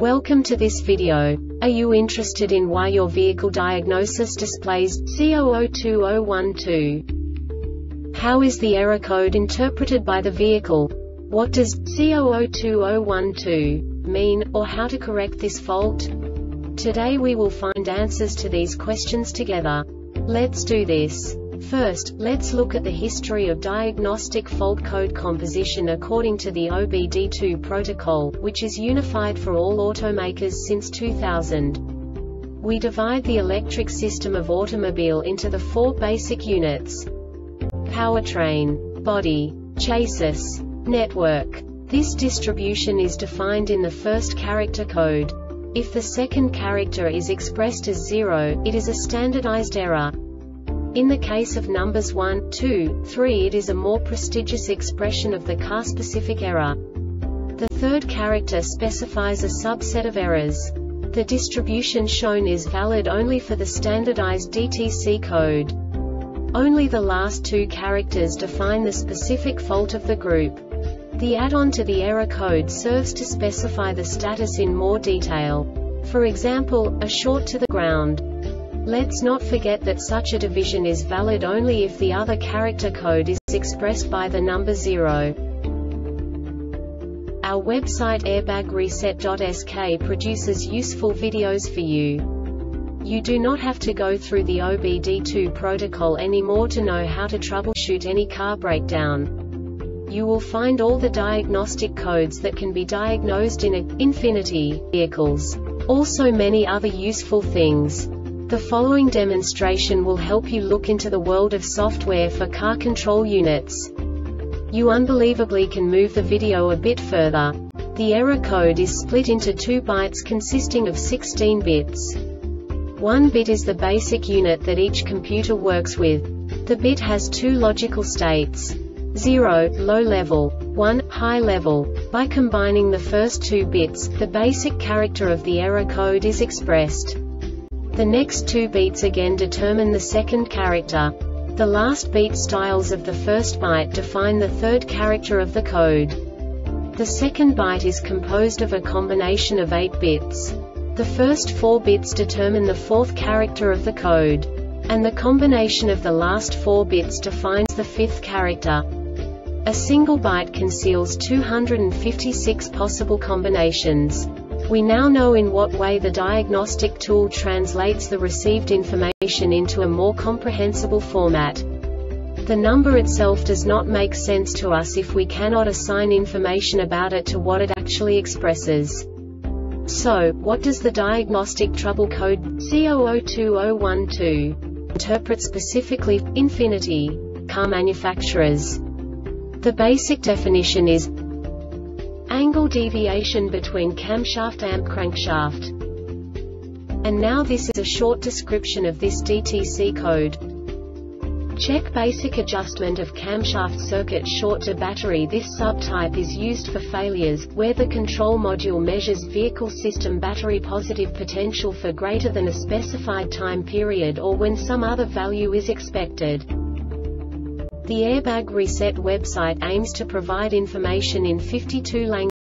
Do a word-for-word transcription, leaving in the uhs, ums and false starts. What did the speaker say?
Welcome to this video. Are you interested in why your vehicle diagnosis displays C zero zero two zero one two? How is the error code interpreted by the vehicle? What does C zero zero two zero one two mean, or how to correct this fault? Today we will find answers to these questions together. Let's do this. First, let's look at the history of diagnostic fault code composition according to the O B D two protocol, which is unified for all automakers since two thousand. We divide the electric system of automobile into the four basic units: powertrain, body, chassis, network. This distribution is defined in the first character code. If the second character is expressed as zero, it is a standardized error. In the case of numbers one, two, three, it is a more prestigious expression of the car-specific error. The third character specifies a subset of errors. The distribution shown is valid only for the standardized D T C code. Only the last two characters define the specific fault of the group. The add-on to the error code serves to specify the status in more detail. For example, a short to the ground. Let's not forget that such a division is valid only if the other character code is expressed by the number zero. Our website airbag reset dot S K produces useful videos for you. You do not have to go through the O B D two protocol anymore to know how to troubleshoot any car breakdown. You will find all the diagnostic codes that can be diagnosed in a Infiniti vehicles. Also many other useful things. The following demonstration will help you look into the world of software for car control units. You unbelievably can move the video a bit further. The error code is split into two bytes consisting of sixteen bits. One bit is the basic unit that each computer works with. The bit has two logical states: zero, low level, one, high level. By combining the first two bits, the basic character of the error code is expressed. The next two beats again determine the second character. The last beat styles of the first byte define the third character of the code. The second byte is composed of a combination of eight bits. The first four bits determine the fourth character of the code. And the combination of the last four bits defines the fifth character. A single byte conceals two hundred fifty-six possible combinations. We now know in what way the diagnostic tool translates the received information into a more comprehensible format. The number itself does not make sense to us if we cannot assign information about it to what it actually expresses. So, what does the diagnostic trouble code C zero zero two zero one two interpret specifically for Infiniti car manufacturers? The basic definition is angle deviation between camshaft and crankshaft. And now this is a short description of this D T C code. Check basic adjustment of camshaft circuit short to battery. This subtype is used for failures, where the control module measures vehicle system battery positive potential for greater than a specified time period or when some other value is expected. The Airbag Reset website aims to provide information in fifty-two languages.